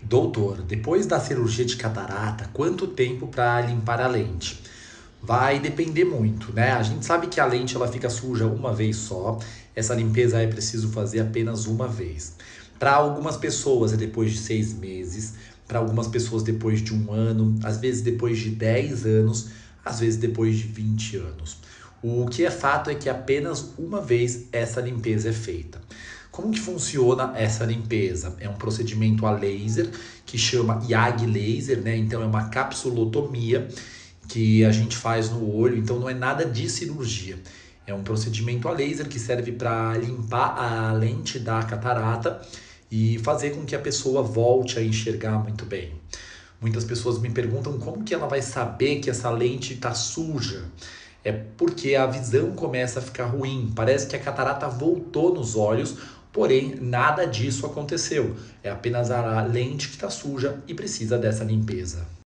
Doutor, depois da cirurgia de catarata, quanto tempo para limpar a lente? Vai depender muito, né? A gente sabe que a lente ela fica suja uma vez só. Essa limpeza é preciso fazer apenas uma vez. Para algumas pessoas é depois de 6 meses, para algumas pessoas depois de um ano, às vezes depois de 10 anos, às vezes depois de 20 anos. O que é fato é que apenas uma vez essa limpeza é feita. Como que funciona essa limpeza? É um procedimento a laser que chama YAG laser, né? Então é uma capsulotomia que a gente faz no olho, então não é nada de cirurgia. É um procedimento a laser que serve para limpar a lente da catarata e fazer com que a pessoa volte a enxergar muito bem. Muitas pessoas me perguntam como que ela vai saber que essa lente está suja. É porque a visão começa a ficar ruim. Parece que a catarata voltou nos olhos, porém nada disso aconteceu. É apenas a lente que está suja e precisa dessa limpeza.